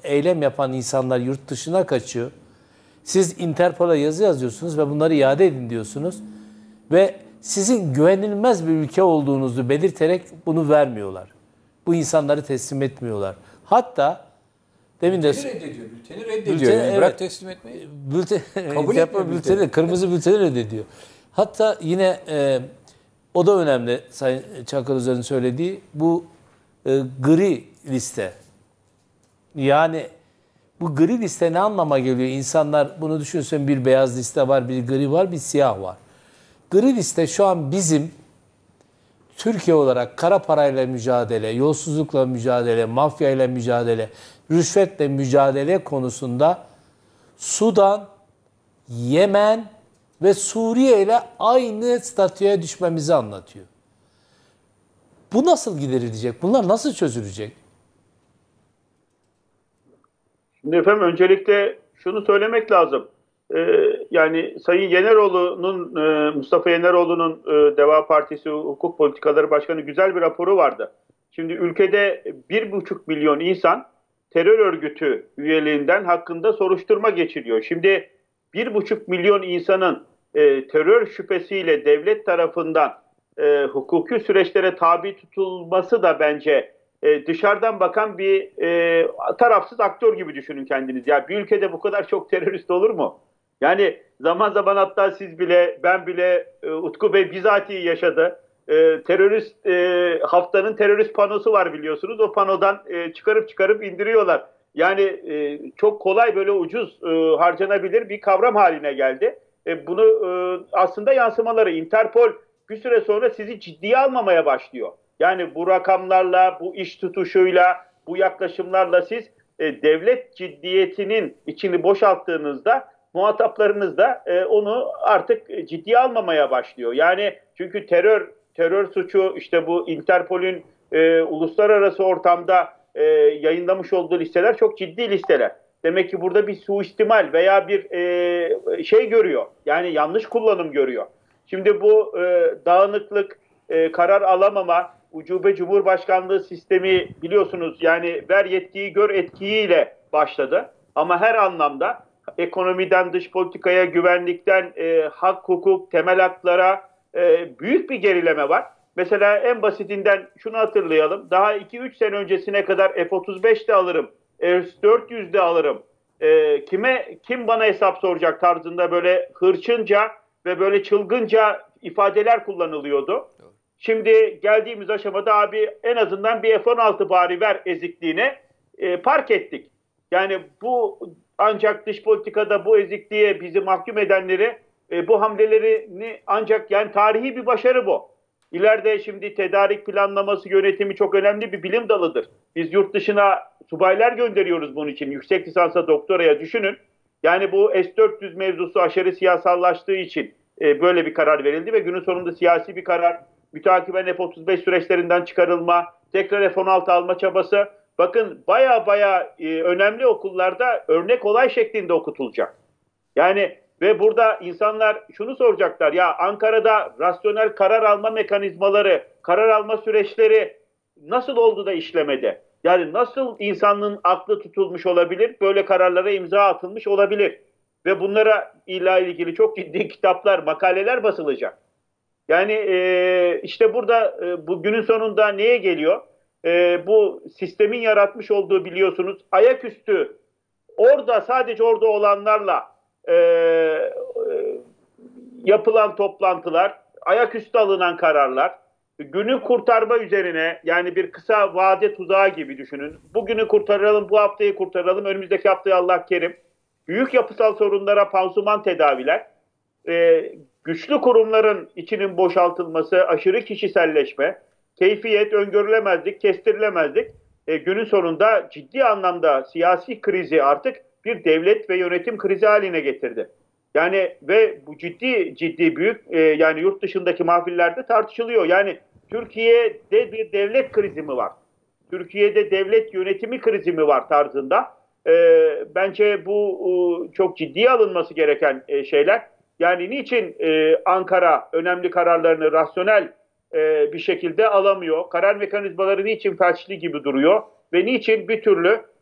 eylem yapan insanlar yurt dışına kaçıyor. Siz Interpol'a yazı yazıyorsunuz ve bunları iade edin diyorsunuz. Ve sizin güvenilmez bir ülke olduğunuzu belirterek bunu vermiyorlar. Bu insanları teslim etmiyorlar. Hatta demin de... Bülteni reddediyor. Yani. Evet. Bırak teslim etmeyi. Kabul etmiyor bülteni. Kırmızı bülteni reddediyor. Hatta yine o da önemli Sayın Çakır Özer'in söylediği bu gri liste. Yani bu gri liste ne anlama geliyor? İnsanlar bunu düşünsün, bir beyaz liste var, bir gri var, bir siyah var. Gri liste şu an bizim Türkiye olarak kara parayla mücadele, yolsuzlukla mücadele, mafyayla mücadele, rüşvetle mücadele konusunda Sudan, Yemen ve Suriye ile aynı statüye düşmemizi anlatıyor. Bu nasıl giderilecek? Bunlar nasıl çözülecek? Şimdi efendim öncelikle şunu söylemek lazım. Yani Sayın Yeneroğlu'nun, Mustafa Yeneroğlu'nun Deva Partisi Hukuk Politikaları Başkanı güzel bir raporu vardı. Şimdi ülkede 1,5 milyon insan terör örgütü üyeliğinden hakkında soruşturma geçiriyor. Şimdi 1,5 milyon insanın terör şüphesiyle devlet tarafından hukuki süreçlere tabi tutulması da bence dışarıdan bakan bir tarafsız aktör gibi düşünün kendiniz. Ya bir ülkede bu kadar çok terörist olur mu? Yani zaman zaman hatta siz bile, ben bile, Utku Bey bizatihi yaşadı. Haftanın terörist panosu var biliyorsunuz. O panodan çıkarıp indiriyorlar. Yani çok kolay, böyle ucuz harcanabilir bir kavram haline geldi. Bunu aslında yansımaları, Interpol bir süre sonra sizi ciddiye almamaya başlıyor. Yani bu rakamlarla, bu iş tutuşuyla, bu yaklaşımlarla siz devlet ciddiyetinin içini boşalttığınızda muhataplarınız da onu artık ciddiye almamaya başlıyor. Yani çünkü terör suçu, işte bu Interpol'ün uluslararası ortamda yayınlamış olduğu listeler çok ciddi listeler. Demek ki burada bir suistimal veya bir şey görüyor. Yani yanlış kullanım görüyor. Şimdi bu dağınıklık, karar alamama, ucube cumhurbaşkanlığı sistemi biliyorsunuz, yani ver yetkiyi gör etkiyi başladı. Ama her anlamda ekonomiden dış politikaya, güvenlikten hak, hukuk, temel haklara büyük bir gerileme var. Mesela en basitinden şunu hatırlayalım. Daha 2-3 sene öncesine kadar F-35 de alırım, S-400 de alırım. Kim bana hesap soracak tarzında böyle hırçınca ve böyle çılgınca ifadeler kullanılıyordu. Şimdi geldiğimiz aşamada abi en azından bir F-16 bari ver ezikliğine park ettik. Yani bu ancak dış politikada bu ezikliğe bizi mahkum edenleri, bu hamlelerini ancak, yani tarihi bir başarı bu. İleride şimdi tedarik planlaması yönetimi çok önemli bir bilim dalıdır. Biz yurt dışına subaylar gönderiyoruz bunun için. Yüksek lisansa, doktoraya düşünün. Yani bu S-400 mevzusu aşırı siyasallaştığı için böyle bir karar verildi ve günün sonunda siyasi bir karar, mütakiben F-35 süreçlerinden çıkarılma, tekrar F-16 alma çabası. Bakın baya önemli okullarda örnek olay şeklinde okutulacak. Yani ve burada insanlar şunu soracaklar: ya Ankara'da rasyonel karar alma mekanizmaları, karar alma süreçleri nasıl oldu da işlemedi? Yani nasıl insanlığın aklı tutulmuş olabilir, böyle kararlara imza atılmış olabilir? Ve bunlara ilgili çok ciddi kitaplar, makaleler basılacak. Yani işte burada bu günün sonunda neye geliyor? Bu sistemin yaratmış olduğu, biliyorsunuz, ayaküstü sadece orada olanlarla yapılan toplantılar, ayaküstü alınan kararlar, günü kurtarma üzerine, yani bir kısa vade tuzağı gibi düşünün. Bugünü kurtaralım, bu haftayı kurtaralım, önümüzdeki haftayı Allah kerim. Büyük yapısal sorunlara pansuman tedaviler, güçlü kurumların içinin boşaltılması, aşırı kişiselleşme, keyfiyet, öngörülemezlik, kestirilemezlik günün sonunda ciddi anlamda siyasi krizi artık bir devlet ve yönetim krizi haline getirdi. Yani ve bu ciddi büyük yani yurt dışındaki mahfillerde tartışılıyor. Yani Türkiye'de bir devlet krizi mi var? Türkiye'de devlet yönetimi krizi mi var tarzında. Bence bu çok ciddiye alınması gereken şeyler. Yani niçin Ankara önemli kararlarını rasyonel bir şekilde alamıyor? Karar mekanizmaları niçin felçli gibi duruyor? Ve niçin bir türlü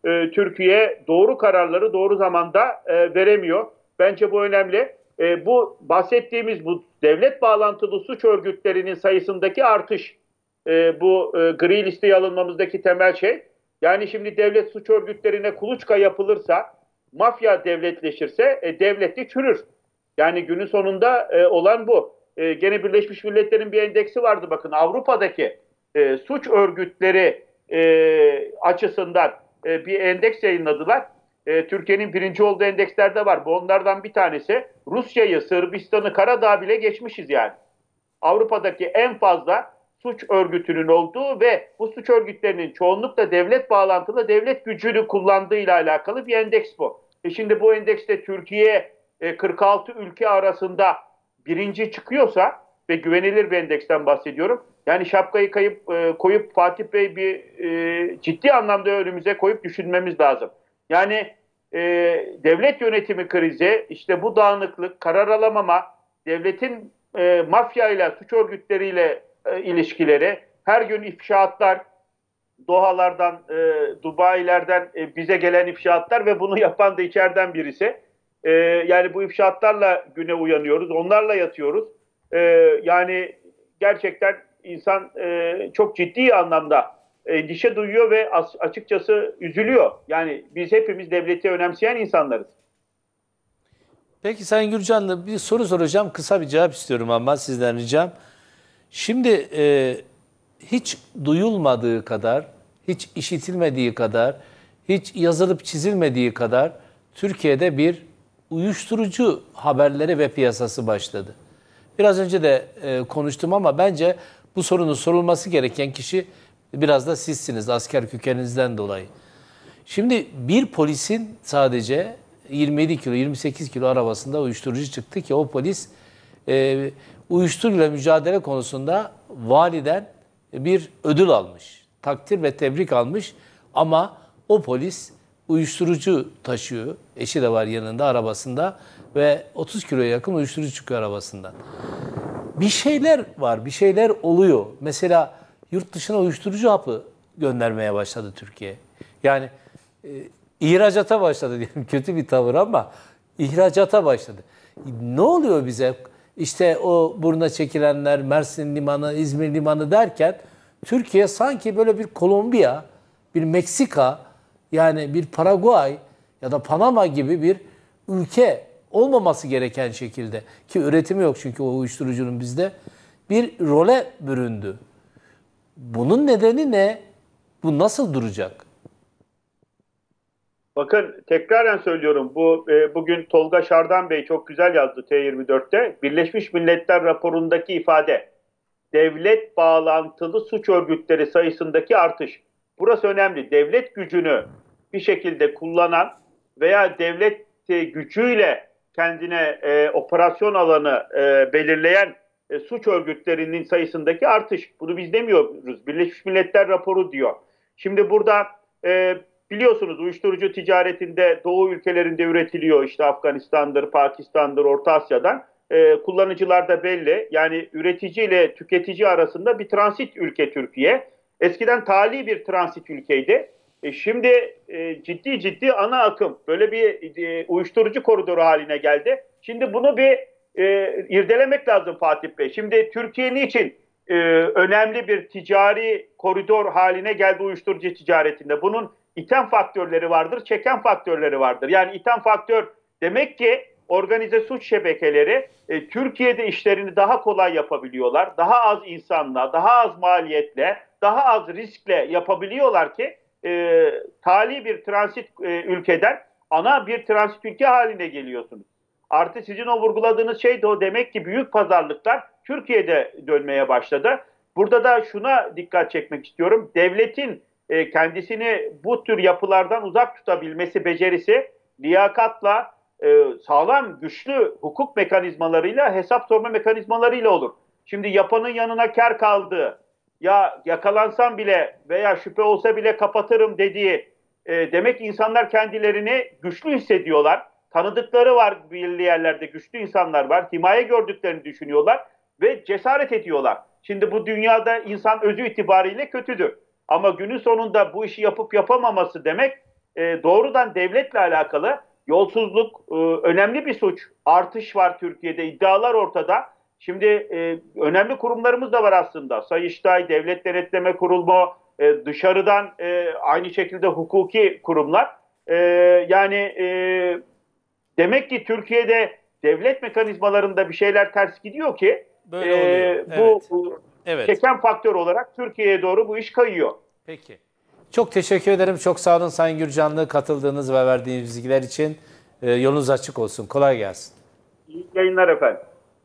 Türkiye doğru kararları doğru zamanda veremiyor. Bence bu önemli. Bu bahsettiğimiz bu devlet bağlantılı suç örgütlerinin sayısındaki artış, bu gri listeye alınmamızdaki temel şey. Yani şimdi devlet suç örgütlerine kuluçka yapılırsa, mafya devletleşirse devlet de çürür. Yani günün sonunda olan bu. Gene Birleşmiş Milletler'in bir endeksi vardı, bakın Avrupa'daki suç örgütleri açısından bir endeks yayınladılar. Türkiye'nin birinci olduğu endekslerde var. Bu onlardan bir tanesi. Rusya'yı, Sırbistan'ı, Karadağ bile geçmişiz yani. Avrupa'daki en fazla suç örgütünün olduğu ve bu suç örgütlerinin çoğunlukla devlet bağlantılı, devlet gücünü kullandığıyla alakalı bir endeks bu. Şimdi bu endekste Türkiye 46 ülke arasında birinci çıkıyorsa ve güvenilir bir endeksten bahsediyorum. Yani şapkayı koyup Fatih Bey bir ciddi anlamda önümüze koyup düşünmemiz lazım. Yani devlet yönetimi krizi, işte bu dağınıklık, karar alamama, devletin mafya ile, suç örgütleriyle ilişkileri, her gün ifşaatlar, Doha'lardan, Dubai'lerden bize gelen ifşaatlar ve bunu yapan da içeriden birisi. Yani bu ifşaatlarla güne uyanıyoruz, onlarla yatıyoruz. Yani gerçekten insan çok ciddi anlamda endişe duyuyor ve açıkçası üzülüyor. Yani biz hepimiz devleti önemseyen insanlarız. Peki Sayın Gürcanlı, bir soru soracağım. Kısa bir cevap istiyorum ama sizden ricam. Şimdi hiç duyulmadığı kadar, hiç işitilmediği kadar, hiç yazılıp çizilmediği kadar Türkiye'de bir uyuşturucu haberleri ve piyasası başladı. Biraz önce de konuştum ama bence bu sorunun sorulması gereken kişi biraz da sizsiniz, asker kökeninizden dolayı. Şimdi bir polisin sadece 27 kilo, 28 kilo arabasında uyuşturucu çıktı ki o polis uyuşturucuyla mücadele konusunda validen bir ödül almış. Takdir ve tebrik almış ama o polis uyuşturucu taşıyor. Eşi de var yanında arabasında ve 30 kiloya yakın uyuşturucu çıkıyor arabasından. Bir şeyler var, bir şeyler oluyor. Mesela yurt dışına uyuşturucu hapı göndermeye başladı Türkiye. Yani ihracata başladı diyelim, kötü bir tavır ama ihracata başladı. Ne oluyor bize? İşte o buruna çekilenler, Mersin Limanı, İzmir Limanı derken Türkiye sanki böyle bir Kolombiya, bir Meksika, yani bir Paraguay ya da Panama gibi bir ülke olmaması gereken şekilde, ki üretimi yok çünkü o uyuşturucunun bizde, bir role büründü. Bunun nedeni ne? Bu nasıl duracak? Bakın tekraren söylüyorum, bugün Tolga Şardan Bey çok güzel yazdı T24'te. Birleşmiş Milletler raporundaki ifade, devlet bağlantılı suç örgütleri sayısındaki artış. Burası önemli. Devlet gücünü bir şekilde kullanan veya devlet gücüyle kendine operasyon alanı belirleyen suç örgütlerinin sayısındaki artış. Bunu biz demiyoruz. Birleşmiş Milletler raporu diyor. Şimdi burada biliyorsunuz uyuşturucu ticaretinde Doğu ülkelerinde üretiliyor. İşte Afganistan'dır, Pakistan'dır, Orta Asya'dan. Kullanıcılar da belli. Yani üretici ile tüketici arasında bir transit ülke Türkiye. Eskiden tali bir transit ülkeydi. Şimdi ciddi ana akım böyle bir uyuşturucu koridoru haline geldi. Şimdi bunu bir irdelemek lazım Fatih Bey. Şimdi Türkiye niçin önemli bir ticari koridor haline geldi uyuşturucu ticaretinde? Bunun iten faktörleri vardır, çeken faktörleri vardır. Yani iten faktör demek ki organize suç şebekeleri Türkiye'de işlerini daha kolay yapabiliyorlar. Daha az insanla, daha az maliyetle, daha az riskle yapabiliyorlar ki tali bir transit ülkeden ana bir transit ülke haline geliyorsunuz. Artı sizin o vurguladığınız şey de o, demek ki büyük pazarlıklar Türkiye'de dönmeye başladı. Burada da şuna dikkat çekmek istiyorum. Devletin kendisini bu tür yapılardan uzak tutabilmesi becerisi liyakatla, sağlam, güçlü hukuk mekanizmalarıyla, hesap sorma mekanizmalarıyla olur. Şimdi yapanın yanına kar kaldığı, ya yakalansam bile veya şüphe olsa bile kapatırım dediği, demek insanlar kendilerini güçlü hissediyorlar. Tanıdıkları var, belirli yerlerde güçlü insanlar var. Himaye gördüklerini düşünüyorlar ve cesaret ediyorlar. Şimdi bu dünyada insan özü itibariyle kötüdür. Ama günün sonunda bu işi yapıp yapamaması demek doğrudan devletle alakalı yolsuzluk önemli bir suç. Artış var Türkiye'de, iddialar ortada. Şimdi önemli kurumlarımız da var aslında. Sayıştay, Devlet Denetleme Kurumu, dışarıdan aynı şekilde hukuki kurumlar. Yani demek ki Türkiye'de devlet mekanizmalarında bir şeyler ters gidiyor ki Böyle oluyor. bu Evet. çeken faktör olarak Türkiye'ye doğru bu iş kayıyor. Peki. Çok teşekkür ederim. Çok sağ olun Sayın Gürcanlı, katıldığınız ve verdiğiniz bilgiler için. Yolunuz açık olsun. Kolay gelsin. İyi yayınlar efendim.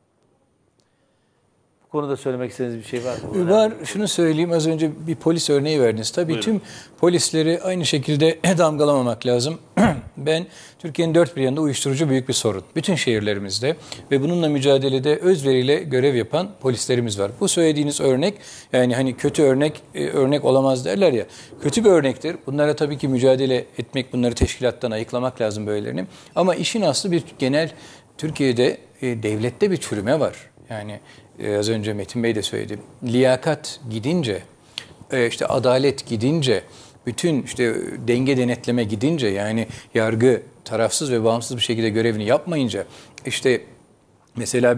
Bu konuda söylemek istediğiniz bir şey var mı? Var. Şunu söyleyeyim. Az önce bir polis örneği verdiniz. Tabii Buyurun. tüm polisleri aynı şekilde damgalamamak lazım. Ben Türkiye'nin dört bir yanında uyuşturucu büyük bir sorun. Bütün şehirlerimizde ve bununla mücadelede özveriyle görev yapan polislerimiz var. Bu söylediğiniz örnek, yani hani kötü örnek olamaz derler ya. Kötü bir örnektir. Bunlara tabii ki mücadele etmek, bunları teşkilattan ayıklamak lazım böylelerini. Ama işin aslı bir genel Türkiye'de devlette bir çürüme var. Yani az önce Metin Bey de söyledi. Liyakat gidince, işte adalet gidince, bütün işte denge denetleme gidince, yani yargı tarafsız ve bağımsız bir şekilde görevini yapmayınca, işte mesela